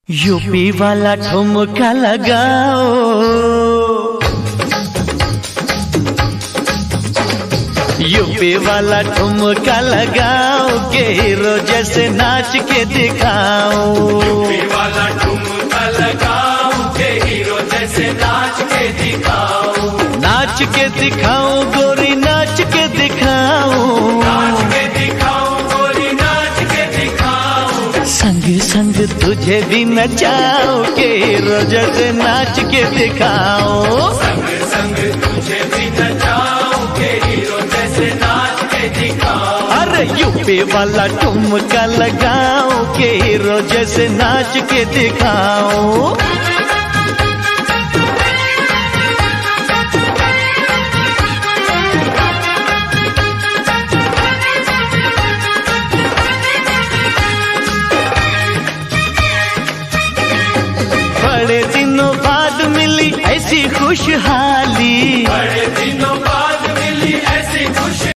UP वाला ठुमका लगाओ, यूपी वाला ठुमका लगाओ के हीरो जैसे नाच के दिखाओ। यूपी वाला ठुमका लगाओ के हीरो जैसे नाच के दिखाओ। नाच के दिखाओ गोरी, नाच के दिखाओ, नाच के दिखाओ गोरी, नाच के दिखाओ। संग संग तुझे भी नचाओ के हीरो जैसे नाच के दिखाओ। संग संग तुझे भी नचाओ के हीरो जैसे नाच के दिखाओ। अरे यूपी वाला ठुमका लगाओ के हीरो जैसे नाच के दिखाओ। बड़े दिनों बाद मिली ऐसी खुशहाली, बड़े